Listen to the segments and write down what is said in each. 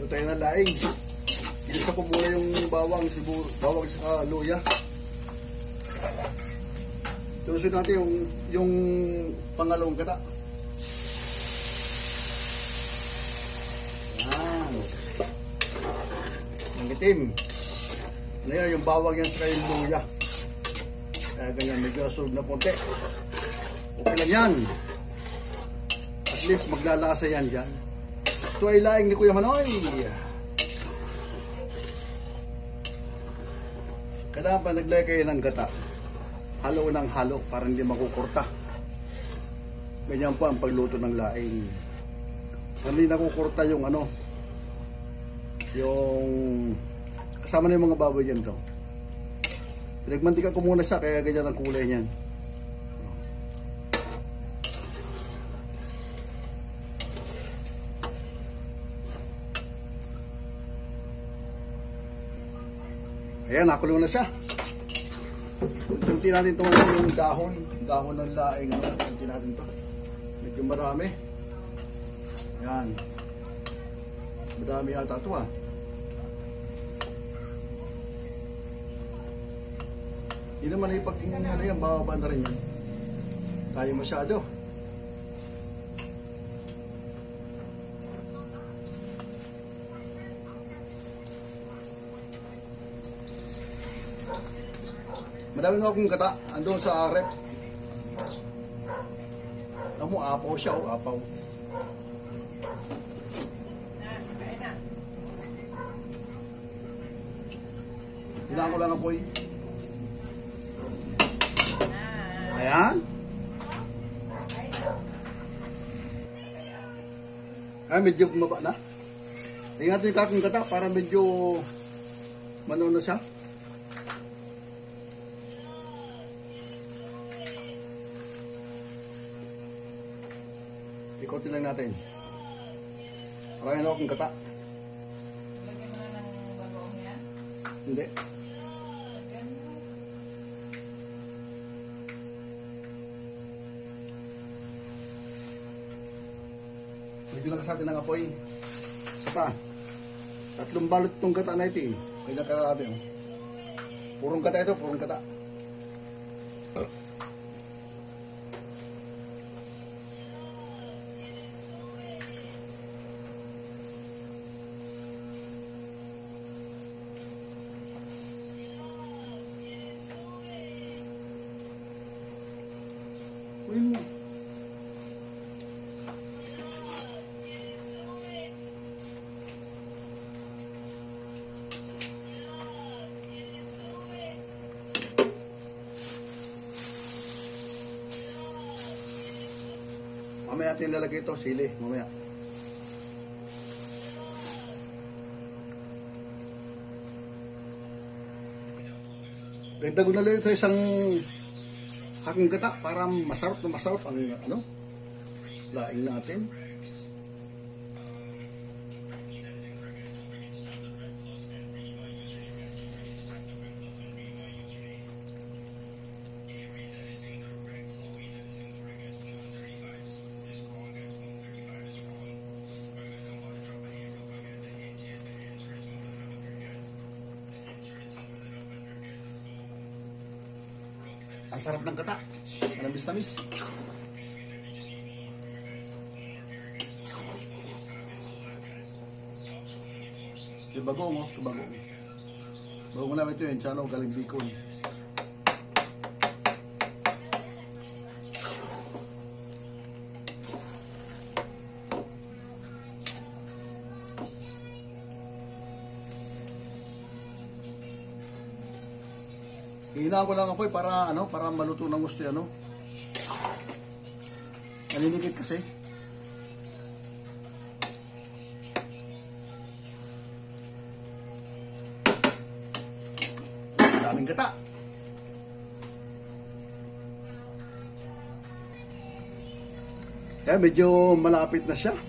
Ito tayo ng laing. Ilisa ko muna yung bawang sa luya. Tuloy natin yung pangalawang gata. Yan. Ang itim. Ano yan, yung bawang yan sa yung luya. Kaya ganyan, medyo nasulog na konti. Okay lang yan. At least maglalasa yan dyan. Ito ay laing ni Kuya Manoy. Kailangan pa naglagay kayo ng gata. Halo ng halo para hindi makukurta. Ganyan po ang pagluto ng laing. Hindi nakukurta yung ano, yung kasama na yung mga baboy dyan to. Pinagmantika ko muna siya kaya ganyan ang kulay niyan. Ayan, nakulo na siya. Tunti natin ito yung dahon ng laing. Tunti natin ito. Medyo marami. Ayan. Madami yata ito ah. Hindi naman ay pagtingin ano yan, bababa na rin yun. Tayo masyado. Madami na akong gata. Andun sa rep. Alam mo, apaw siya o, apaw. Hinaan ko lang ang poy. Ayan. Ay, medyo bumaba na. Tingnan natin yung kakong gata para medyo mano na siya. Ikotin lang natin. Marami na akong gata. Lagyan mo na ng bagoong yan? Hindi. Medyo lang sa atin ng apoy. Isa pa. 3 balot itong gata na ito eh. Kaya karabi oh. Purong gata ito, purong gata. Uy mo. Mamaya natin lalagay ito, sili, mamaya. Dagdag ko na lang sa isang haking gata para masarap na masarap ang ano, laing natin. Ang sarap ng gata. Manamis-namis. Yung bagong, oh. Yung bagong. Bagong namin ito yun. Tsano, galing Bicol. Hihina ko lang apoy para ano, para maluto ng gusto ano. Nalinikit kasi. Daming gata. Kaya medyo malapit na siya.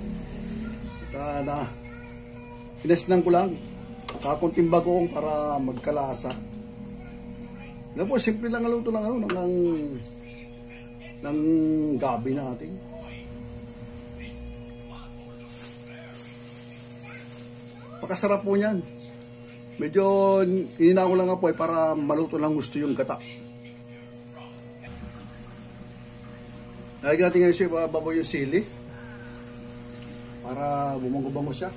Na pinesnan ko lang. Kakunting bagoong para magkalasa. Ano po, simple lang ang luto ng ano, ng gabi natin. Napakasarap po niyan. Medyo inina ko lang nga po para maluto lang gusto yung gata. Lagyan natin ngayon siya baboy yung sili. Para bumango-bango siya.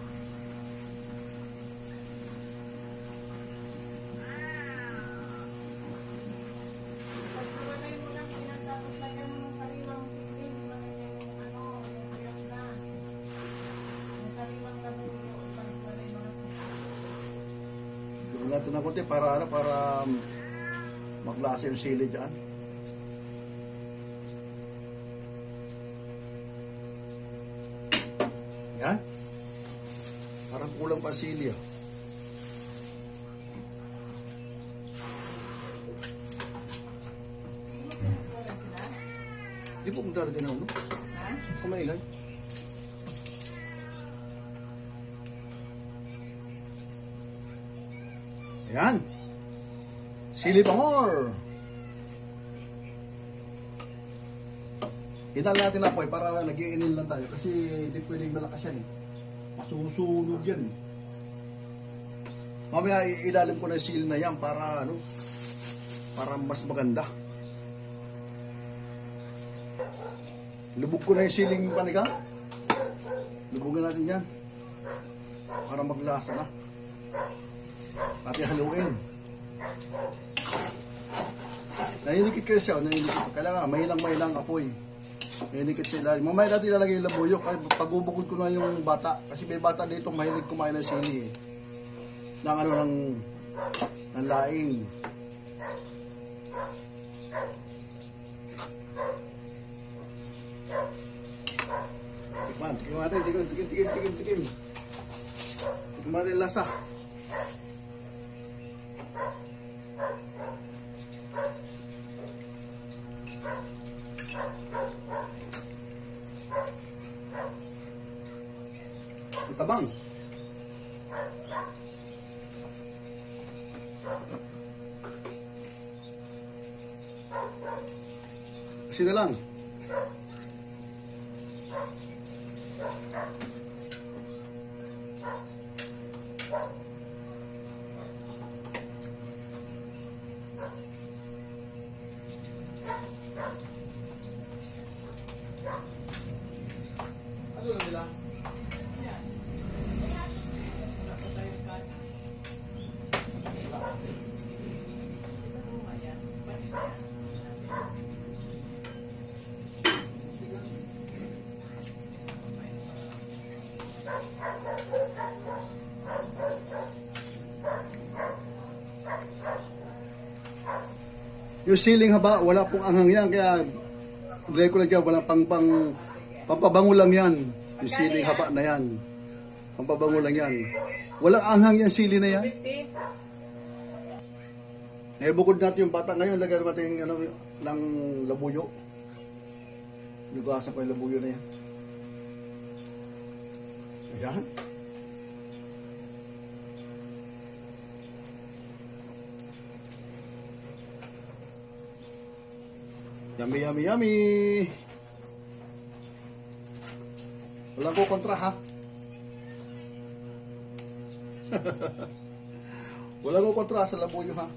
Gawin natin ng konti para maglasa yung sili dyan. Yan. Parang kulang pa sili ah. Di po magdala din ako, no? Kumailay. Ayan. Sili pa more. Hinal natin na po para nag-iinil lang tayo kasi hindi pwedeng malakas yan eh. Masusunog yan eh. Mamaya ilalim ko na yung sili na yan para ano, para mas maganda. Lubog ko na yung siling panika. Lubogin natin yan para maglasa na. Pati haluin. Nainikit kayo siya, nainikit. Kailangan mahilang apoy. Nainikit sila. Mamaya natin ilalagay yung labuyo. Pag-ubukod ko na yung bata. Kasi may bata dito mahilig kumain ng sili eh. Ng laing. Tikman natin. Tikim. Tikman natin yung lasa. Tabang. Kasi na lang. Ano na nila? Yung siling haba, wala pong anghang yan. Kaya, ilagay ko lang dyan, walang pampabango lang yan. Yung siling haba na yan. Pampabango lang yan. Walang anghang yan, sili na yan. Bukod natin yung bata ngayon, lagyan natin ng labuyo. Lugasan ko yung labuyo na yan. Ayan. Yummy. Walang ko kontra ha. Walang ko kontra sa labuyo ha.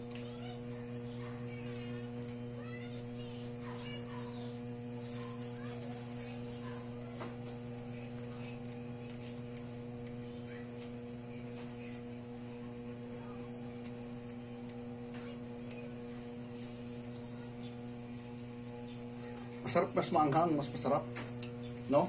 Masarap, mas maanghang, mas masarap. No?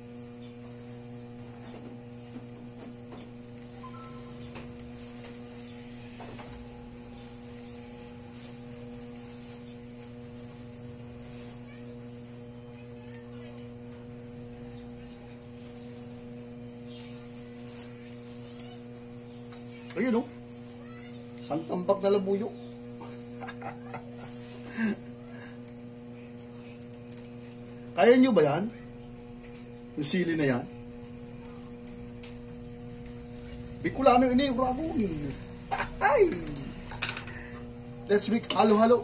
Ayun no? Santambak na labuyo. Kaya nyo ba yan? Yung sili na yan? Bicolano ini, Ramon. Ay! Let's make halo-halo.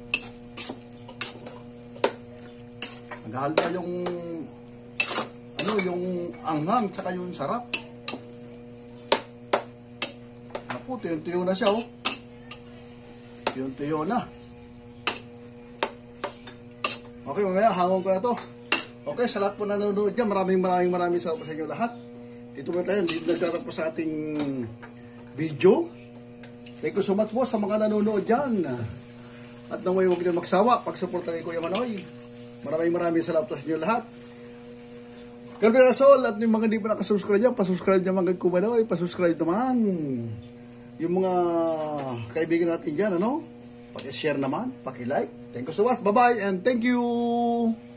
Naghahalo na yung yung anghang, tsaka yung sarap. Naku, tuyo-tuyo na siya, oh. Tuyo-tuyo na. Okay, mamaya, hangon ko na to. Okay, sa lahat po nanonood dyan, maraming salamat sa inyo lahat. Dito mo tayo, dito nagtatapos sa ating video. Thank you so much po sa mga nanonood dyan. At nang huwag din magsawa, pag-support kay Kuya Manoy. Maraming salamat sa inyo lahat. God bless all. At yung mga hindi pa nakasubscribe dyan, pasubscribe naman kay Kuya Manoy, pasubscribe naman. Yung mga kaibigan natin dyan, ano? Paki-share naman, paki-like. Thank you so much. Bye-bye and thank you.